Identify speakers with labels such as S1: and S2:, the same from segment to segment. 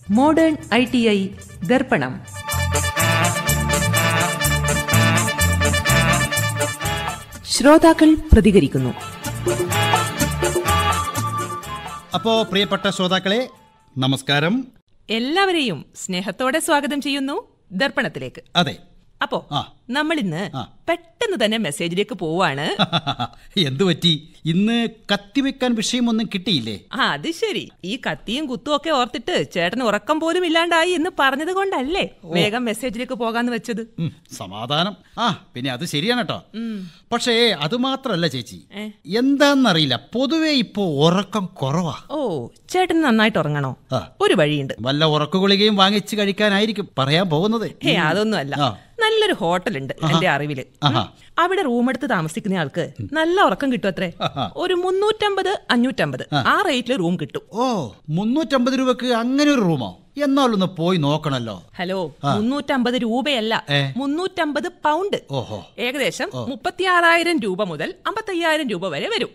S1: Modern ITI ദർപ്പണം. ശ്രോതാക്കൾ പ്രതികരിക്കുന്നു.
S2: അപ്പോ പ്രിയപ്പെട്ട ശ്രോതാക്കളെ നമസ്കാരം.
S1: എല്ലാവരെയും സ്നേഹത്തോടെ സ്വാഗതം ചെയ്യുന്നു ദർപ്പണത്തിലേക്ക്.
S2: അതെ,
S1: അപ്പോ നമ്മളിന്ന് പെട്ടെന്ന് തന്നെ മെസ്സേജിലേക്ക് പോവാണ്.
S2: എന്തു പറ്റി? ഇന്ന് കത്തിവെക്കാൻ വിഷയമൊന്നും കിട്ടിയില്ലേ?
S1: അത് ശരി. ഈ കത്തിയും കുത്തും ഒക്കെ ഓർത്തിട്ട് ചേട്ടന് ഉറക്കം പോലും ഇല്ലാണ്ടായി എന്ന് പറഞ്ഞത് കൊണ്ടല്ലേ വേഗം മെസ്സേജിലേക്ക് പോകാന്ന് വെച്ചത്.
S2: സമാധാനം. പിന്നെ അത് ശരിയാണ് കേട്ടോ. പക്ഷേ അത് മാത്രല്ല ചേച്ചി, എന്താന്നറിയില്ല, പൊതുവെ ഇപ്പോ ഉറക്കം കുറവാ.
S1: ഓ, ചേട്ടന് നന്നായിട്ട് ഉറങ്ങണോ? ഒരു വഴിയുണ്ട്.
S2: വല്ല ഉറക്ക ഗുളികയും വാങ്ങിച്ച് കഴിക്കാനായിരിക്കും പറയാൻ പോകുന്നത്.
S1: അതൊന്നും അല്ല. നല്ലൊരു ഹോട്ടലുണ്ട് എന്റെ അറിവില്. അവിടെ റൂം എടുത്ത് താമസിക്കുന്ന ആൾക്ക് നല്ല ഉറക്കം കിട്ടും. അത്രേ, ഒരു 350-550 ആ റേറ്റില് റൂം കിട്ടും.
S2: ഓ, 350 രൂപക്ക് അങ്ങനെ ഒരു റൂമോ? എന്നാലൊന്ന് പോയി നോക്കണല്ലോ.
S1: Hello, 350 രൂപയല്ല, 350 pound.
S2: ഓഹോ,
S1: ഏകദേശം 36,000 രൂപ മുതൽ 55,000 രൂപ വരെ വരും.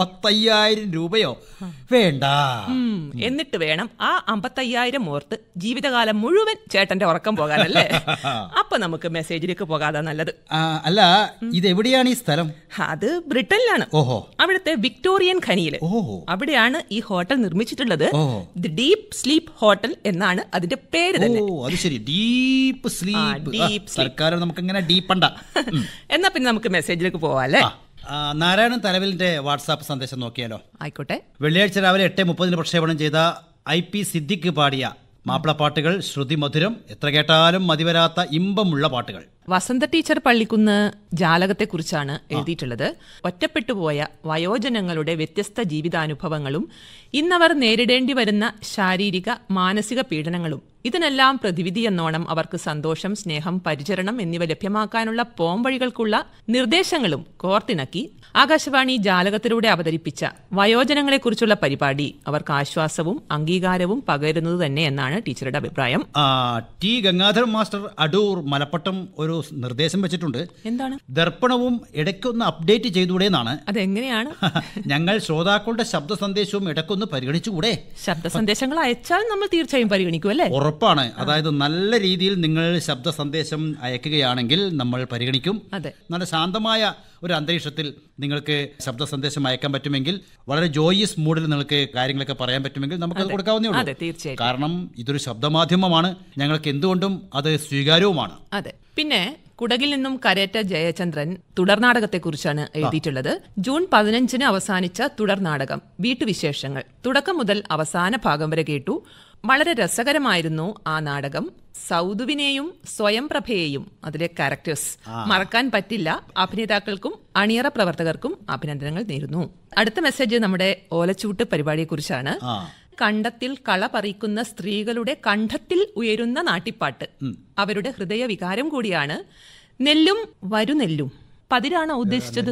S2: 55,000 രൂപയോ? വേണ്ട.
S1: എന്നിട്ട് വേണം ആ 55,000 ഓർത്ത് ജീവിതകാലം മുഴുവൻ ചേട്ടന്റെ ഉറക്കം പോകാനല്ലേ? അപ്പൊ നമുക്ക് മെസ്സേജിലേക്ക് പോകാതെ നല്ലത്.
S2: അല്ല, ഇതെവിടെയാണ് ഈ സ്ഥലം?
S1: അത് ബ്രിട്ടനിലാണ്.
S2: ഓഹോ,
S1: അവിടുത്തെ വിക്ടോറിയൻ ഖനിയില്. അവിടെയാണ് ഈ ഹോട്ടൽ നിർമ്മിച്ചിട്ടുള്ളത്. ദി ഡീപ് സ്ലീപ്പ് ഹോട്ടൽ എന്നാണ് അതിന്റെ പേര് തന്നെ.
S2: അത് ശരി, ഡീപ്പ് സ്ലീപ്പ്. സർക്കാർ നമുക്ക് ഇങ്ങനെ ഡീപ്പണ്ട.
S1: എന്നാ പിന്നെ നമുക്ക് മെസ്സേജിലേക്ക് പോവാല്ലേ?
S2: നാരായണൻ തലവിലിന്റെ വാട്സാപ്പ് സന്ദേശം നോക്കിയാലോ?
S1: ആയിക്കോട്ടെ.
S2: വെള്ളിയാഴ്ച രാവിലെ 8:30 പ്രക്ഷേപണം ചെയ്ത IP സിദ്ദിഖ് പാടിയ മാപ്പിളപ്പാട്ടുകൾ ശ്രുതി മധുരം, എത്ര കേട്ടാലും മതിവരാത്ത ഇമ്പമുള്ള പാട്ടുകൾ.
S1: വസന്ത ടീച്ചർ പള്ളിക്കുന്ന് ജാലകത്തെക്കുറിച്ചാണ് എഴുതിയിട്ടുള്ളത്. ഒറ്റപ്പെട്ടുപോയ വയോജനങ്ങളുടെ വ്യത്യസ്ത ജീവിതാനുഭവങ്ങളും ഇന്നവർ നേരിടേണ്ടി വരുന്ന ശാരീരിക മാനസിക പീഡനങ്ങളും ഇതിനെല്ലാം പ്രതിവിധി എന്നോണം അവർക്ക് സന്തോഷം, സ്നേഹം, പരിചരണം എന്നിവ ലഭ്യമാക്കാനുള്ള പോംവഴികൾക്കുള്ള നിർദ്ദേശങ്ങളും കോർത്തിണക്കി ആകാശവാണി ജാലകത്തിലൂടെ അവതരിപ്പിച്ച വയോജനങ്ങളെക്കുറിച്ചുള്ള പരിപാടി അവർക്ക് ആശ്വാസവും അംഗീകാരവും പകരുന്നത് തന്നെ എന്നാണ് ടീച്ചറുടെ അഭിപ്രായം.
S2: ടി ഗംഗാധരൻ മാസ്റ്റർ അടൂർ മലപ്പട്ടം ഒരു നിർദ്ദേശം വെച്ചിട്ടുണ്ട്.
S1: എന്താണ്?
S2: ദർപ്പണവും ഇടയ്ക്കൊന്ന് അപ്ഡേറ്റ് ചെയ്തുകൂടെന്നാണ്.
S1: അതെങ്ങനെയാണ്?
S2: ഞങ്ങൾ ശ്രോതാക്കളുടെ ശബ്ദ സന്ദേശവും ഇടയ്ക്കൊന്ന് പരിഗണിച്ചുകൂടെ?
S1: ശബ്ദ സന്ദേശങ്ങൾ അയച്ചാൽ നമ്മൾ തീർച്ചയായും പരിഗണിക്കും അല്ലേ?
S2: ഉറപ്പാണ്. അതായത് നല്ല രീതിയിൽ നിങ്ങൾ ശബ്ദ സന്ദേശം അയക്കുകയാണെങ്കിൽ നമ്മൾ പരിഗണിക്കും. നല്ല ശാന്തമായ ഒരു അന്തരീക്ഷത്തിൽ നിങ്ങൾക്ക് ശബ്ദ സന്ദേശം അയക്കാൻ പറ്റുമെങ്കിൽ, വളരെ ജോയിയസ് മൂഡിൽ നിങ്ങൾക്ക് കാര്യങ്ങളൊക്കെ പറയാൻ പറ്റുമെങ്കിൽ നമുക്കത് കൊടുക്കാവുന്നേ ഉള്ളൂ.
S1: തീർച്ചയായും.
S2: കാരണം ഇതൊരു ശബ്ദമാധ്യമമാണ്, ഞങ്ങൾക്ക് എന്തുകൊണ്ടും അത് സ്വീകാര്യവുമാണ്.
S1: അതെ. പിന്നെ കുടകിൽ നിന്നും കരേറ്റ ജയചന്ദ്രൻ തുടർനാടകത്തെക്കുറിച്ചാണ് എഴുതിയിട്ടുള്ളത്. ജൂൺ 15 അവസാനിച്ച തുടർനാടകം വീട്ടുവിശേഷങ്ങൾ തുടക്കം മുതൽ അവസാന ഭാഗം വരെ കേട്ടു. വളരെ രസകരമായിരുന്നു ആ നാടകം. സൗദുവിനെയും സ്വയം പ്രഭയെയും അതിലെ ക്യാരക്ടേഴ്സ് മറക്കാൻ പറ്റില്ല. അഭിനേതാക്കൾക്കും അണിയറ പ്രവർത്തകർക്കും അഭിനന്ദനങ്ങൾ നേരുന്നു. അടുത്ത മെസ്സേജ് നമ്മുടെ ഓലച്ചൂട്ട് പരിപാടിയെക്കുറിച്ചാണ്. കണ്ടത്തിൽ കള പറിക്കുന്ന സ്ത്രീകളുടെ കണ്ഠത്തിൽ ഉയരുന്ന നാട്ടിപ്പാട്ട് അവരുടെ ഹൃദയവികാരം കൂടിയാണ്. നെല്ലും വരുനെല്ലും പതിരാണോ ഉദ്ദേശിച്ചത്?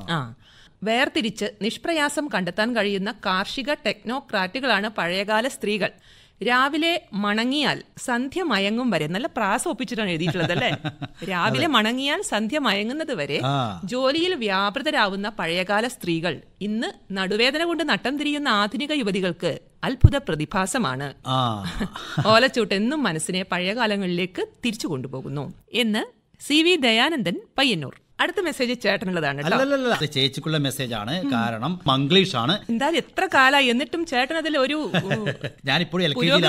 S1: വേർതിരിച്ച് നിഷ്പ്രയാസം കണ്ടെത്താൻ കഴിയുന്ന കാർഷിക ടെക്നോക്രാറ്റുകളാണ് പഴയകാല സ്ത്രീകൾ. രാവിലെ മണങ്ങിയാൽ സന്ധ്യ മയങ്ങും വരെ. നല്ല പ്രാസ ഒപ്പിച്ചിട്ടാണ് എഴുതിയിട്ടുള്ളത് അല്ലേ? രാവിലെ മണങ്ങിയാൽ സന്ധ്യ മയങ്ങുന്നത് വരെ ജോലിയിൽ വ്യാപൃതരാവുന്ന പഴയകാല സ്ത്രീകൾ ഇന്ന് നടുവേദന കൊണ്ട് നട്ടം തിരിയുന്ന ആധുനിക യുവതികൾക്ക് അത്ഭുത പ്രതിഭാസമാണ്. ഓലച്ചൂട്ട് എന്നും മനസ്സിനെ പഴയകാലങ്ങളിലേക്ക് തിരിച്ചു കൊണ്ടുപോകുന്നു എന്ന് CV ദയാനന്ദൻ, പയ്യന്നൂർ. അടുത്ത മെസ്സേജ് ചേട്ടനുള്ളതാണ്.
S2: ചേച്ചിക്കുള്ള മെസ്സേജ് ആണ്, കാരണം മംഗ്ലീഷ് ആണ്.
S1: എന്തായാലും എത്ര കാലായി എന്നിട്ടും ചേട്ടൻ അതിൽ ഒരു
S2: ഞാനിപ്പോഴും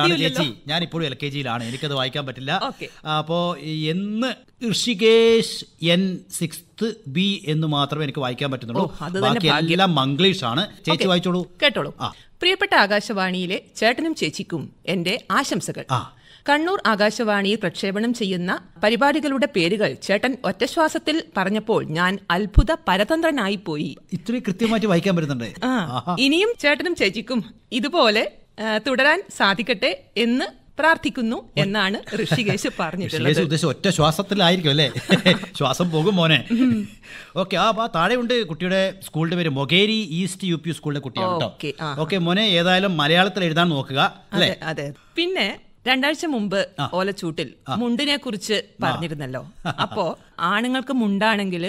S2: LKG-യിലാണ്, എനിക്കത് വായിക്കാൻ പറ്റില്ല. അപ്പോ എന്ന് ഋഷികേശ് N 6th B എന്ന് മാത്രമേ എനിക്ക് വായിക്കാൻ പറ്റുന്നുള്ളൂ. ബാക്കി എല്ലാം മംഗ്ലീഷ് ആണ്. ചേച്ചി വായിച്ചോളൂ.
S1: കേട്ടോളൂ. പ്രിയപ്പെട്ട ആകാശവാണിയിലെ ചേട്ടനും ചേച്ചിക്കും എന്റെ ആശംസകൾ. കണ്ണൂർ ആകാശവാണിയിൽ പ്രക്ഷേപണം ചെയ്യുന്ന പരിപാടികളുടെ പേരുകൾ ചേട്ടൻ ഒറ്റശ്വാസത്തിൽ പറഞ്ഞപ്പോൾ ഞാൻ അത്ഭുത പരതന്ത്രനായി പോയി.
S2: ഇത്രയും കൃത്യമായിട്ട് വായിക്കാൻ പറ്റുന്നുണ്ട്.
S1: ഇനിയും ചേട്ടനും ചേച്ചിക്കും ഇതുപോലെ തുടരാൻ സാധിക്കട്ടെ എന്ന് പ്രാർത്ഥിക്കുന്നു എന്നാണ് ഋഷികേശ് പറഞ്ഞിട്ടുള്ളത്.
S2: ഉദ്ദേശം ഒറ്റ ശ്വാസത്തിലായിരിക്കും അല്ലേ? ശ്വാസം പോകും മോനെ. ഓക്കെ. താഴെ ഉണ്ട് കുട്ടിയുടെ സ്കൂളിന്റെ പേര് മൊകേരി ഈസ്റ്റ് UP സ്കൂളിലെ കുട്ടിയാണ് കേട്ടോ. ഓക്കെ മോനെ, ഏതായാലും മലയാളത്തിൽ എഴുതാൻ നോക്കുക അല്ലേ?
S1: അതെ. പിന്നെ 2 ആഴ്ച മുമ്പ് ഓലച്ചൂട്ടിൽ മുണ്ടിനെ കുറിച്ച് പറഞ്ഞിരുന്നല്ലോ. അപ്പോ ആണുങ്ങൾക്ക് മുണ്ടാണെങ്കിൽ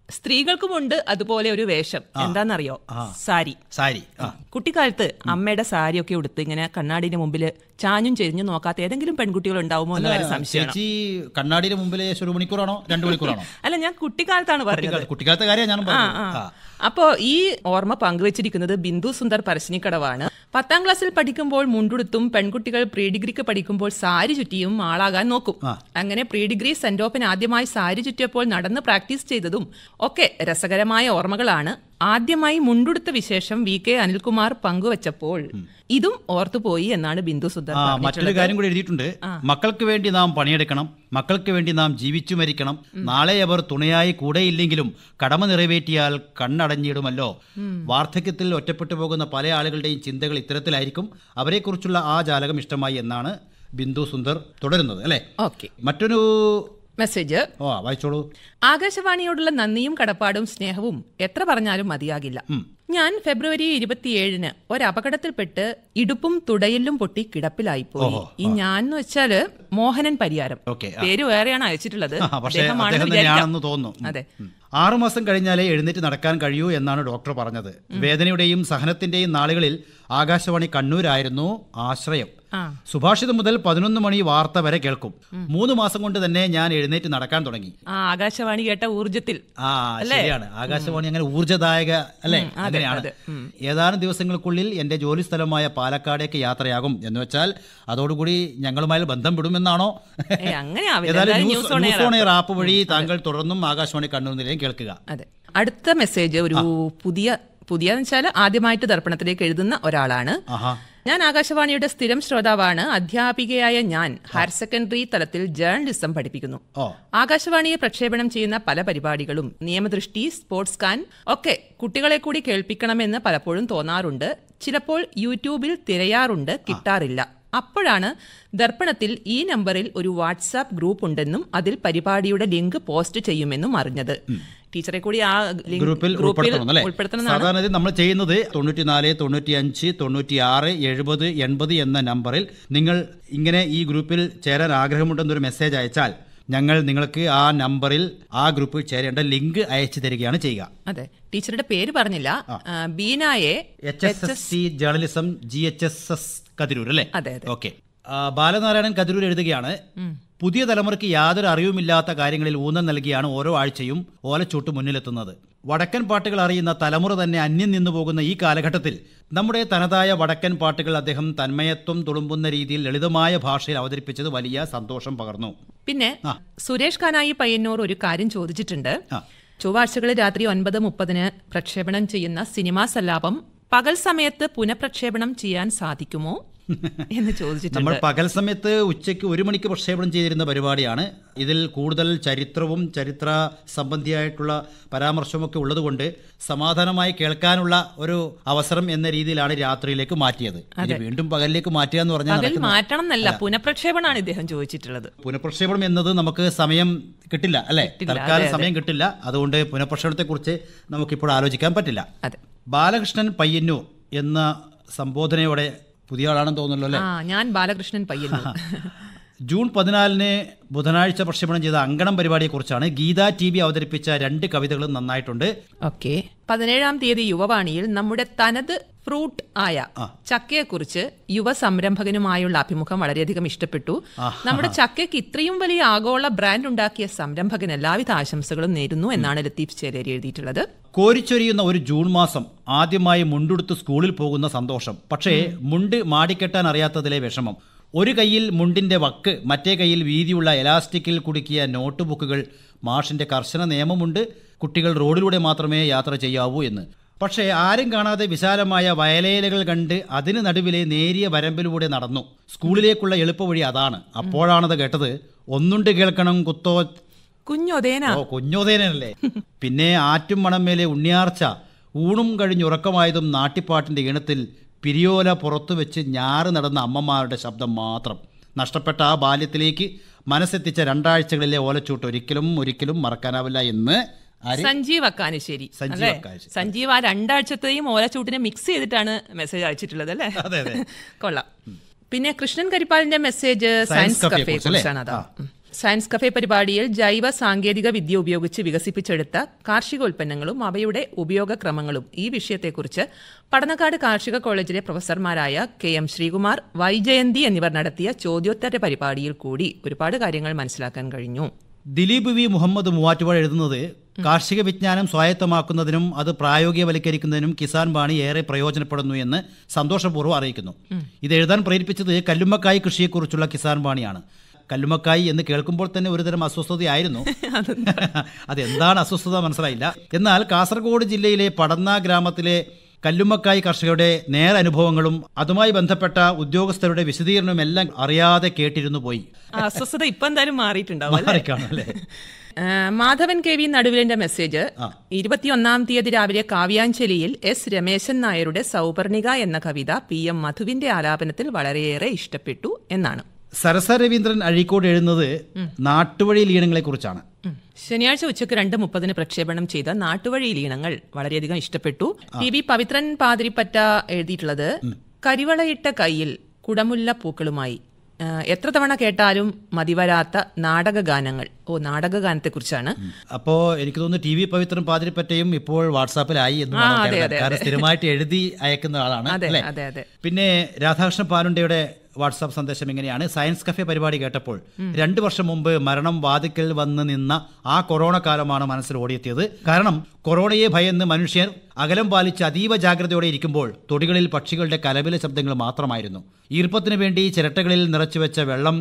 S1: സ്ത്രീകൾക്കുമുണ്ട് അതുപോലെ ഒരു വേഷം. എന്താണെന്നറിയോ? സാരി. കുട്ടിക്കാലത്ത് അമ്മയുടെ സാരിയൊക്കെ ഉടുത്ത് ഇങ്ങനെ കണ്ണാടിന്റെ മുമ്പിൽ ചാഞ്ഞും ചെരിഞ്ഞും നോക്കാത്ത ഏതെങ്കിലും പെൺകുട്ടികൾ ഉണ്ടാവുമോ എന്ന കാര്യം സംശയം.
S2: കണ്ണാടിയുടെ മുമ്പിൽ 1 മണിക്കൂറാണോ 2 മണിക്കൂറാണോ?
S1: അല്ല, ഞാൻ കുട്ടിക്കാലത്താണ് പറഞ്ഞത്.
S2: കുട്ടിക്കാലത്തെ കാര്യം ഞാൻ പറഞ്ഞത്.
S1: അപ്പോ ഈ ഓർമ്മ പങ്കുവച്ചിരിക്കുന്നത് ബിന്ദു സുന്ദർ പരശ്ശിനിക്കടവാണ്. 10ാം ക്ലാസ്സിൽ പഠിക്കുമ്പോൾ മുണ്ടുടുത്തും പെൺകുട്ടികൾ പ്രീ ഡിഗ്രിക്ക് പഠിക്കുമ്പോൾ സാരി ചുറ്റിയും ആളാകാൻ നോക്കും. അങ്ങനെ പ്രീ ഡിഗ്രി സെന്റ് ഓപ്പൻ ആദ്യമായി സാരി ചുറ്റിയപ്പോൾ നടന്ന് പ്രാക്ടീസ് ചെയ്തതും ഒക്കെ രസകരമായ ഓർമ്മകളാണ്. ആദ്യമായി മുണ്ടുടുത്ത വിശേഷം VK അനിൽകുമാർ പങ്കുവച്ചപ്പോൾ ഇതും ഓർത്തുപോയി എന്നാണ് ബിന്ദു സുന്ദർ.
S2: മറ്റൊരു കാര്യം കൂടി എഴുതിയിട്ടുണ്ട്. മക്കൾക്ക് വേണ്ടി നാം പണിയെടുക്കണം, മക്കൾക്ക് വേണ്ടി നാം ജീവിച്ചു മരിക്കണം. നാളെ അവർ തുണയായി കൂടെയില്ലെങ്കിലും കടമ നിറവേറ്റിയാൽ കണ്ണടഞ്ഞിടുമല്ലോ. വാർദ്ധക്യത്തിൽ ഒറ്റപ്പെട്ടു പോകുന്ന പല ആളുകളുടെയും ചിന്തകൾ ഇത്തരത്തിലായിരിക്കും. അവരെക്കുറിച്ചുള്ള ആ ജാലകം ഇഷ്ടമായി എന്നാണ് ബിന്ദു സുന്ദർ തുടരുന്നത്, അല്ലേ? മറ്റൊരു
S1: മെസ്സേജ്
S2: വായിച്ചോളൂ.
S1: ആകാശവാണിയോടുള്ള നന്ദിയും കടപ്പാടും സ്നേഹവും എത്ര പറഞ്ഞാലും മതിയാകില്ല. ഞാൻ ഫെബ്രുവരി 27 ഒരു അപകടത്തിൽപ്പെട്ട് ഇടുപ്പും തുടയിലും പൊട്ടി കിടപ്പിലായിപ്പോയി. ഈ ഞാൻ എന്ന് വെച്ചാല് മോഹനൻ പരിയാരം, പേര് വേറെയാണ് അയച്ചിട്ടുള്ളത്.
S2: അതെ. 6 മാസം കഴിഞ്ഞാലേ എഴുന്നേറ്റ് നടക്കാൻ കഴിയൂ എന്നാണ് ഡോക്ടർ പറഞ്ഞത്. വേദനയുടെയും സഹനത്തിന്റെയും നാളുകളിൽ ആകാശവാണി കണ്ണൂരായിരുന്നു ആശ്രയം. സുഭാഷിതം മുതൽ 11 മണി വാർത്ത വരെ കേൾക്കും. 3 മാസം കൊണ്ട് തന്നെ ഞാൻ എഴുന്നേറ്റ് നടക്കാൻ തുടങ്ങി.
S1: ആകാശവാണി കേട്ട ഊർജത്തിൽ.
S2: ശരിയാണ്, ആകാശവാണി അങ്ങനെ ഊർജ്ജദായക അല്ലേ? അങ്ങനെയാണ്. ഏതാനും ദിവസങ്ങൾക്കുള്ളിൽ എന്റെ ജോലി സ്ഥലമായ പാലക്കാടേക്ക് യാത്രയാകും. എന്ന് വെച്ചാൽ അതോടുകൂടി ഞങ്ങളുമായി ബന്ധം വിടുമെന്നാണോ? ഏതായാലും ന്യൂസ് ഓൺ എയർ ആപ്പ് വഴി താങ്കൾ തുടർന്നും ആകാശവാണി കണ്ണൂർ നിലയം കേൾക്കുക.
S1: അടുത്ത മെസ്സേജ് ഒരു പുതിയ വെച്ചാൽ ആദ്യമായിട്ട് ദർപ്പണത്തിലേക്ക് എഴുതുന്ന ഒരാളാണ്. ഞാൻ ആകാശവാണിയുടെ സ്ഥിരം ശ്രോതാവാണ്. അധ്യാപികയായ ഞാൻ ഹയർ സെക്കൻഡറി തലത്തിൽ ജേർണലിസം പഠിപ്പിക്കുന്നു. ആകാശവാണിയെ പ്രക്ഷേപണം ചെയ്യുന്ന പല പരിപാടികളും നിയമദൃഷ്ടി, സ്പോർട്സ് കാൻ ഒക്കെ കുട്ടികളെ കൂടി കേൾപ്പിക്കണമെന്ന് പലപ്പോഴും തോന്നാറുണ്ട്. ചിലപ്പോൾ യൂട്യൂബിൽ തിരയാറുണ്ട്, കിട്ടാറില്ല. അപ്പോഴാണ് ദർപ്പണത്തിൽ ഈ നമ്പറിൽ ഒരു വാട്സാപ്പ് ഗ്രൂപ്പ് ഉണ്ടെന്നും അതിൽ പരിപാടിയുടെ ലിങ്ക് പോസ്റ്റ് ചെയ്യുമെന്നും അറിഞ്ഞത്. ടീച്ചറെ കൂടി ആ
S2: ഗ്രൂപ്പിൽ ഉൾപ്പെടുത്തണം. സാധാരണ നമ്മൾ ചെയ്യുന്നത് 94 95 96 70 80 എന്ന നമ്പറിൽ നിങ്ങൾ ഇങ്ങനെ ഈ ഗ്രൂപ്പിൽ ചേരാൻ ആഗ്രഹമുണ്ടെന്നൊരു മെസ്സേജ് അയച്ചാൽ ഞങ്ങൾ നിങ്ങൾക്ക് ആ നമ്പറിൽ ആ ഗ്രൂപ്പിൽ ചേരേണ്ട ലിങ്ക് അയച്ചു തരികയാണ് ചെയ്യുക.
S1: അതെ, ടീച്ചറുടെ പേര് പറഞ്ഞില്ല. ബീനായെ
S2: HSSC ജേർണലിസം GHSS കതിരൂർ അല്ലേ? ഓക്കെ. ബാലനാരായണൻ കതിരൂർ എഴുതുകയാണ്. പുതിയ തലമുറയ്ക്ക് യാതൊരു അറിവുമില്ലാത്ത കാര്യങ്ങളിൽ ഊന്നൽ നൽകിയാണ് ഓരോ ആഴ്ചയും ഓലച്ചൂട്ട് മുന്നിലെത്തുന്നത്. വടക്കൻ പാട്ടുകൾ അറിയുന്ന തലമുറ തന്നെ അന്യം നിന്നു പോകുന്ന ഈ കാലഘട്ടത്തിൽ നമ്മുടെ തനതായ വടക്കൻ പാട്ടുകൾ അദ്ദേഹം തന്മയത്വം തുളുമ്പുന്ന രീതിയിൽ ലളിതമായ ഭാഷയിൽ അവതരിപ്പിച്ചത് വലിയ സന്തോഷം പകർന്നു.
S1: പിന്നെ സുരേഷ് ഖാനായി പയ്യന്നൂർ ഒരു കാര്യം ചോദിച്ചിട്ടുണ്ട്. ചൊവ്വാഴ്ചകളിൽ രാത്രി 9:30 പ്രക്ഷേപണം ചെയ്യുന്ന സിനിമാ സല്ലാപം പകൽ സമയത്ത് പുനഃപ്രക്ഷേപണം ചെയ്യാൻ സാധിക്കുമോ എന്ന് ചോദിച്ചിട്ടുണ്ട്.
S2: നമ്മൾ പകൽ സമയത്ത് ഉച്ചയ്ക്ക് 1 മണിക്ക് പ്രക്ഷേപണം ചെയ്തിരുന്ന പരിപാടിയാണ്. ഇതിൽ കൂടുതൽ ചരിത്രവും ചരിത്ര സംബന്ധിയായിട്ടുള്ള പരാമർശമൊക്കെ ഉള്ളതുകൊണ്ട് സമാധാനമായി കേൾക്കാനുള്ള ഒരു അവസരം എന്ന രീതിയിലാണ് രാത്രിയിലേക്ക് മാറ്റിയത്. വീണ്ടും പകലിലേക്ക് മാറ്റുക എന്ന് പറഞ്ഞാൽ
S1: മാറ്റണം എന്നല്ല, പുനഃപ്രക്ഷേപണമാണ് ഇദ്ദേഹം ചോദിച്ചിട്ടുള്ളത്.
S2: പുനഃപ്രക്ഷേപണം എന്നത് നമുക്ക് സമയം കിട്ടില്ല അല്ലെ? തൽക്കാലം സമയം കിട്ടില്ല. അതുകൊണ്ട് പുനഃപ്രക്ഷേപണത്തെ കുറിച്ച് നമുക്കിപ്പോൾ ആലോചിക്കാൻ പറ്റില്ല. ബാലകൃഷ്ണൻ പയ്യന്നൂർ എന്ന സംബോധനയോടെ പുതിയ ആളാണെന്ന് തോന്നുന്നല്ലോ അല്ലേ?
S1: ഞാൻ ബാലകൃഷ്ണൻ പയ്യന്നൂർ.
S2: ജൂൺ 14 ബുധനാഴ്ച പ്രക്ഷേപണം ചെയ്ത അങ്കണം പരിപാടിയെ കുറിച്ചാണ്. ഗീത TV അവതരിപ്പിച്ച 2 കവിതകളും നന്നായിട്ടുണ്ട്.
S1: 17-ാം തീയതി യുവവാണിയിൽ നമ്മുടെ തനത് ഫ്രൂട്ട് ആയ ചക്കയെക്കുറിച്ച് യുവ സംരംഭകനുമായുള്ള അഭിമുഖം വളരെയധികം ഇഷ്ടപ്പെട്ടു. നമ്മുടെ ചക്കയ്ക്ക് ഇത്രയും വലിയ ആഗോള ബ്രാൻഡ് ഉണ്ടാക്കിയ സംരംഭകൻ എല്ലാവിധ ആശംസകളും നേരുന്നു എന്നാണ് ലത്തീഫ് ചേരേരി എഴുതിയിട്ടുള്ളത്.
S2: കോരിച്ചൊരിയുന്ന ഒരു ജൂൺ മാസം, ആദ്യമായി മുണ്ടുടുത്ത് സ്കൂളിൽ പോകുന്ന സന്തോഷം. പക്ഷേ മുണ്ട് മാടിക്കെട്ടാൻ അറിയാത്തതിലെ വിഷമം. ഒരു കൈയിൽ മുണ്ടിന്റെ വക്ക്, മറ്റേ കൈയിൽ വീതിയുള്ള എലാസ്റ്റിക്കിൽ കുടുക്കിയ നോട്ട് ബുക്കുകൾ. മാഷിന്റെ കർശന നിയമമുണ്ട്, കുട്ടികൾ റോഡിലൂടെ മാത്രമേ യാത്ര ചെയ്യാവൂ എന്ന്. പക്ഷേ ആരും കാണാതെ വിശാലമായ വയലേലകൾ കണ്ട് അതിന് നടുവിലെ നേരിയ വരമ്പിലൂടെ നടന്നു. സ്കൂളിലേക്കുള്ള എളുപ്പവഴി അതാണ്. അപ്പോഴാണത് കേട്ടത്. ഒന്നുണ്ട് കേൾക്കണം കുത്തോ കുഞ്ഞോദേനല്ലേ. പിന്നെ ആറ്റും മണമേലെ ഉണ്ണിയാർച്ച. ഊണും കഴിഞ്ഞുറക്കമായതും നാട്ടിപ്പാട്ടിന്റെ ഈണത്തിൽ പിരിയോല പുറത്തു വെച്ച് ഞാറ് നടന്ന അമ്മമാരുടെ ശബ്ദം മാത്രം. നഷ്ടപ്പെട്ട ആ ബാല്യത്തിലേക്ക് മനസ്സെത്തിച്ച 2 ആഴ്ചകളിലെ ഓലച്ചൂട്ട് ഒരിക്കലും മറക്കാനാവില്ല എന്ന്
S1: സഞ്ജീവ് അക്കാനിശ്ശേരി. സഞ്ജീവ് ആ 2 ആഴ്ചത്തെയും ഓലച്ചൂട്ടിനെ മിക്സ് ചെയ്തിട്ടാണ് മെസ്സേജ് അയച്ചിട്ടുള്ളത് അല്ലേ? കൊള്ളാം. പിന്നെ കൃഷ്ണൻ കരിപ്പാലിന്റെ മെസ്സേജ് സയൻസ് കഫേ കുറിച്ചാണ്. സയൻസ് കഫേ പരിപാടിയിൽ ജൈവ സാങ്കേതിക വിദ്യ ഉപയോഗിച്ച് വികസിപ്പിച്ചെടുത്ത കാർഷികോൽപ്പന്നങ്ങളും അവയുടെ ഉപയോഗക്രമങ്ങളും ഈ വിഷയത്തെക്കുറിച്ച് പടന്നക്കാട് കാർഷിക കോളേജിലെ പ്രൊഫസർമാരായ KM ശ്രീകുമാർ, വൈജയന്തി എന്നിവർ നടത്തിയ ചോദ്യോത്തര പരിപാടിയിൽ കൂടി ഒരുപാട് കാര്യങ്ങൾ മനസ്സിലാക്കാൻ കഴിഞ്ഞു.
S2: ദിലീപ് വി മുഹമ്മദ് മൂവാറ്റുപുഴ എഴുതുന്നത്, കാർഷിക വിജ്ഞാനം സ്വായത്തമാക്കുന്നതിനും അത് പ്രായോഗികവൽക്കരിക്കുന്നതിനും കിസാൻ വാണി ഏറെ പ്രയോജനപ്പെടുന്നു എന്ന് സന്തോഷപൂർവ്വം അറിയിക്കുന്നു. ഇത് എഴുതാൻ പ്രേരിപ്പിച്ചത് കല്ലുമ്മക്കായ് കൃഷിയെക്കുറിച്ചുള്ള കിസാൻ വാണിയാണ്. കല്ലുമ്മക്കായ് എന്ന് കേൾക്കുമ്പോൾ തന്നെ ഒരുതരം അസ്വസ്ഥതയായിരുന്നു. അതെന്താണ് അസ്വസ്ഥത മനസ്സിലായില്ല. എന്നാൽ കാസർഗോഡ് ജില്ലയിലെ പടന്ന ഗ്രാമത്തിലെ കല്ലുമ്മക്കായ് കർഷകരുടെ നേരനുഭവങ്ങളും അതുമായി ബന്ധപ്പെട്ട ഉദ്യോഗസ്ഥരുടെ വിശദീകരണവും എല്ലാം അറിയാതെ കേട്ടിരുന്നു പോയി.
S1: അസ്വസ്ഥത ഇപ്പൊ എന്തായാലും മാറിയിട്ടുണ്ടാവും. മാധവൻ KV നടുവിലിന്റെ മെസ്സേജ്, 21-ാം തീയതി രാവിലെ കാവ്യാഞ്ജലിയിൽ S രമേശൻ നായരുടെ സൗപർണിക എന്ന കവിത PM മധുവിന്റെ ആലാപനത്തിൽ വളരെയേറെ ഇഷ്ടപ്പെട്ടു എന്നാണ്.
S2: സരസ രവീന്ദ്രൻ അഴീക്കോട് എഴുതുന്നത് നാട്ടുവഴി ലീനങ്ങളെ കുറിച്ചാണ്.
S1: ശനിയാഴ്ച ഉച്ചയ്ക്ക് 2:30 പ്രക്ഷേപണം ചെയ്ത നാട്ടുവഴി ലീനങ്ങൾ വളരെയധികം ഇഷ്ടപ്പെട്ടു. TV പവിത്രൻ പാതിരിപ്പറ്റ എഴുതിയിട്ടുള്ളത്, കരിവളയിട്ട കയ്യിൽ കുടമുല്ല പൂക്കളുമായി എത്ര തവണ കേട്ടാലും മതിവരാത്ത നാടകഗാനങ്ങൾ. നാടകഗാനത്തെ കുറിച്ചാണ്.
S2: അപ്പോ എനിക്ക് തോന്നുന്നു TV പവിത്രൻ പാതിരിപ്പറ്റയും ഇപ്പോൾ വാട്സാപ്പിലായി എന്ന് സ്ഥിരമായിട്ട് എഴുതി അയക്കുന്ന ആളാണ്. പിന്നെ രാധാകൃഷ്ണൻ പാലുണ്ടയുടെ വാട്സാപ്പ് സന്ദേശം ഇങ്ങനെയാണ്: സയൻസ് കഫേ പരിപാടി കേട്ടപ്പോൾ 2 വർഷം മുമ്പ് മരണം വാതിക്കൽ വന്ന് നിന്ന ആ കൊറോണ കാലമാണ് മനസ്സിൽ ഓടിയെത്തിയത്. കാരണം കൊറോണയെ ഭയന്ന് മനുഷ്യർ അകലം പാലിച്ച് അതീവ ജാഗ്രതയോടെ ഇരിക്കുമ്പോൾ തൊടികളിൽ പക്ഷികളുടെ കലപില ശബ്ദങ്ങൾ മാത്രമായിരുന്നു. ഈർപ്പത്തിന് വേണ്ടി ചിരട്ടകളിൽ നിറച്ചുവെച്ച വെള്ളം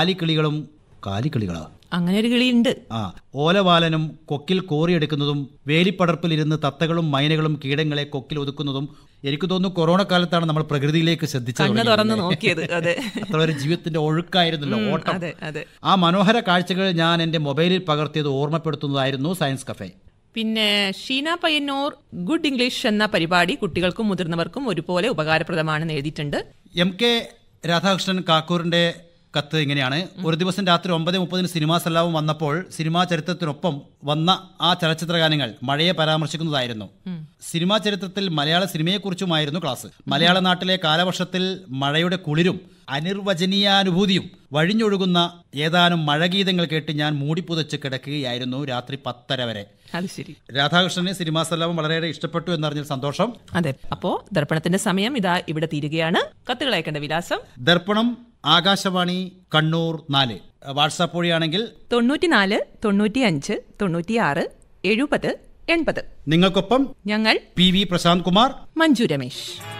S2: കാലിക്കിളികളാ
S1: അങ്ങനെ ഒരു കിളിയുണ്ട്.
S2: ഓലവാലനും കൊക്കിൽ കോറിയെടുക്കുന്നതും വേലിപ്പടർപ്പിലിരുന്ന് തത്തകളും മൈനകളും കീടങ്ങളെ കൊക്കിൽ ഒതുക്കുന്നതും. എനിക്ക് തോന്നുന്നു കൊറോണ കാലത്താണ് നമ്മൾ പ്രകൃതിയിലേക്ക് ശ്രദ്ധിച്ചത്,
S1: നോക്കിയത്.
S2: അത്ര ഒരു ജീവിതത്തിന്റെ ഒഴുക്കായിരുന്നല്ലോ, ഓട്ടം. ആ മനോഹര കാഴ്ചകൾ ഞാൻ എന്റെ മൊബൈലിൽ പകർത്തിയത് ഓർമ്മപ്പെടുത്തുന്നതായിരുന്നു സയൻസ് കഫേ.
S1: പിന്നെ ഷീന പയ്യന്നൂർ, ഗുഡ് ഇംഗ്ലീഷ് എന്ന പരിപാടി കുട്ടികൾക്കും മുതിർന്നവർക്കും ഒരുപോലെ ഉപകാരപ്രദമാണെന്ന് എഴുതിയിട്ടുണ്ട്.
S2: MK രാധാകൃഷ്ണൻ കാക്കൂറിന്റെ കത്ത് ഇങ്ങനെയാണ്: ഒരു ദിവസം രാത്രി 9:30 സിനിമാ സല്ലാപം വന്നപ്പോൾ സിനിമാ ചരിത്രത്തിനൊപ്പം വന്ന ആ ചലച്ചിത്ര ഗാനങ്ങൾ മഴയെ പരാമർശിക്കുന്നതായിരുന്നു. സിനിമാ ചരിത്രത്തിൽ മലയാള സിനിമയെക്കുറിച്ചുമായിരുന്നു ക്ലാസ്. മലയാള നാട്ടിലെ കാലവർഷത്തിൽ മഴയുടെ കുളിരും അനിർവചനീയാനുഭൂതിയും വഴിഞ്ഞൊഴുകുന്ന ഏതാനും മഴഗീതങ്ങൾ കേട്ട് ഞാൻ മൂടിപ്പുതച്ച് കിടക്കുകയായിരുന്നു രാത്രി 10:30 വരെ.
S1: അത് ശരി.
S2: രാധാകൃഷ്ണനെ സിനിമാ സല്ലാപം വളരെയേറെ ഇഷ്ടപ്പെട്ടു എന്നറിഞ്ഞ സന്തോഷം.
S1: അതെ. അപ്പോ ദർപ്പണത്തിന്റെ സമയം ഇതാ ഇവിടെ തീരുകയാണ്. കത്തുകൾ അയക്കേണ്ട വിലാസം:
S2: ദർപ്പണം, ആകാശവാണി, കണ്ണൂർ 4. വാട്സാപ്പ് വഴിയാണെങ്കിൽ
S1: 94 95 96 70 80.
S2: നിങ്ങൾക്കൊപ്പം
S1: ഞങ്ങൾ
S2: PV പ്രശാന്ത് കുമാർ,
S1: മഞ്ജു രമേശ്.